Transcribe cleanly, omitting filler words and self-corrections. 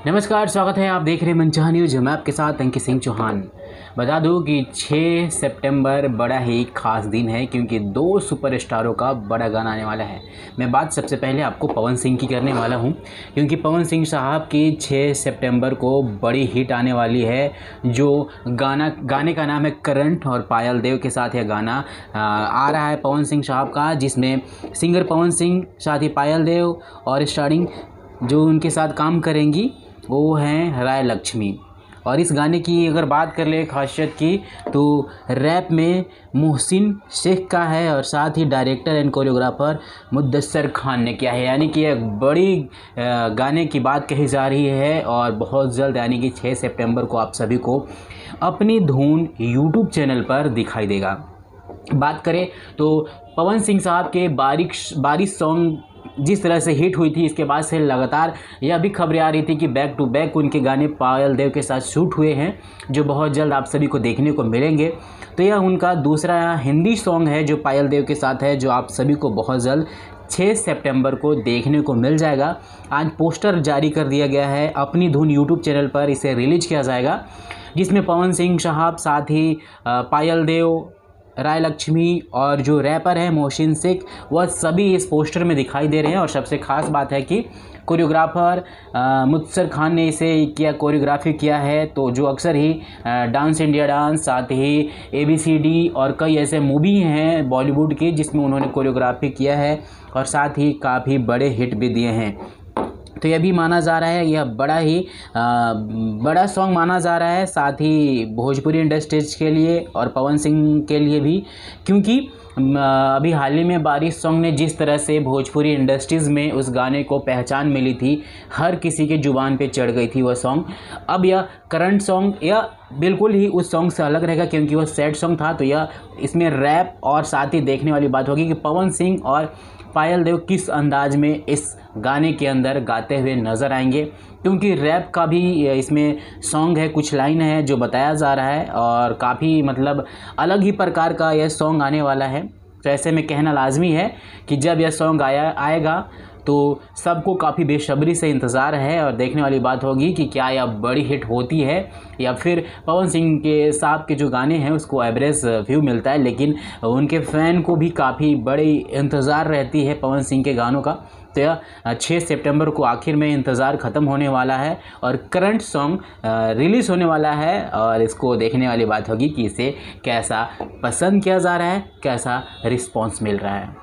नमस्कार, स्वागत है। आप देख रहे हैं मनचाहा न्यूज। मैं आपके साथ अंकित सिंह चौहान। बता दूं कि 6 सितंबर बड़ा ही खास दिन है क्योंकि 2 सुपरस्टारों का बड़ा गाना आने वाला है। मैं बात सबसे पहले आपको पवन सिंह की करने वाला हूं क्योंकि पवन सिंह साहब की 6 सितंबर को बड़ी हिट आने वाली है। जो गाने का नाम है करंट और पायल देव के साथ यह गाना आ रहा है पवन सिंह साहब का, जिसमें सिंगर पवन सिंह साथ ही पायल देव और स्टारिंग जो उनके साथ काम करेंगी वो हैं राय लक्ष्मी। और इस गाने की अगर बात कर ले खासियत की तो रैप में मोहसिन शेख का है और साथ ही director and choreographer Mudassar Khan ने किया है। यानी कि एक बड़ी गाने की बात कही जा रही है और बहुत जल्द यानी कि 6 सितंबर को आप सभी को अपनी धुन यूट्यूब चैनल पर दिखाई देगा। बात करें तो पवन सिंह साहब के बारिश सॉन्ग जिस तरह से हिट हुई थी, इसके बाद से लगातार यह भी खबरें आ रही थी कि बैक टू बैक उनके गाने पायल देव के साथ शूट हुए हैं जो बहुत जल्द आप सभी को देखने को मिलेंगे। तो यह उनका दूसरा हिंदी सॉन्ग है जो पायल देव के साथ है, जो आप सभी को बहुत जल्द 6 सितंबर को देखने को मिल जाएगा। आज पोस्टर जारी कर दिया गया है, अपनी धुन यूट्यूब चैनल पर इसे रिलीज किया जाएगा, जिसमें पवन सिंह साहब साथ ही पायल देव, राय लक्ष्मी और जो रैपर है मोहसिन शेख, वह सभी इस पोस्टर में दिखाई दे रहे हैं। और सबसे ख़ास बात है कि कोरियोग्राफर मुद्दस्सर खान ने इसे कोरियोग्राफी किया है। तो जो अक्सर ही डांस इंडिया डांस, साथ ही ABCD और कई ऐसे मूवी हैं बॉलीवुड की जिसमें उन्होंने कोरियोग्राफी किया है और साथ ही काफ़ी बड़े हिट भी दिए हैं। तो यह भी माना जा रहा है, यह बड़ा सॉन्ग माना जा रहा है, साथ ही भोजपुरी इंडस्ट्रीज के लिए और पवन सिंह के लिए भी, क्योंकि अभी हाल ही में बारिश सॉन्ग ने जिस तरह से भोजपुरी इंडस्ट्रीज़ में उस गाने को पहचान मिली थी, हर किसी के जुबान पे चढ़ गई थी वह सॉन्ग। अब यह करंट सॉन्ग यह बिल्कुल ही उस सॉन्ग से अलग रहेगा क्योंकि वह सैड सॉन्ग था। तो यह इसमें रैप और साथ ही देखने वाली बात होगी कि पवन सिंह और पायल देव किस अंदाज में इस गाने के अंदर गाते हुए नज़र आएंगे, क्योंकि रैप का भी इसमें सॉन्ग है, कुछ लाइन है जो बताया जा रहा है और काफ़ी मतलब अलग ही प्रकार का यह सॉन्ग आने वाला है। तो ऐसे में कहना लाजमी है कि जब यह सॉन्ग आएगा तो सबको काफ़ी बेसब्री से इंतज़ार है और देखने वाली बात होगी कि क्या यह बड़ी हिट होती है या फिर पवन सिंह के साथ के जो गाने हैं उसको एवरेज व्यू मिलता है। लेकिन उनके फ़ैन को भी काफ़ी बड़ी इंतज़ार रहती है पवन सिंह के गानों का। तो यह 6 सितंबर को आखिर में इंतज़ार ख़त्म होने वाला है और करंट सॉन्ग रिलीज़ होने वाला है और इसको देखने वाली बात होगी कि इसे कैसा पसंद किया जा रहा है, कैसा रिस्पॉन्स मिल रहा है।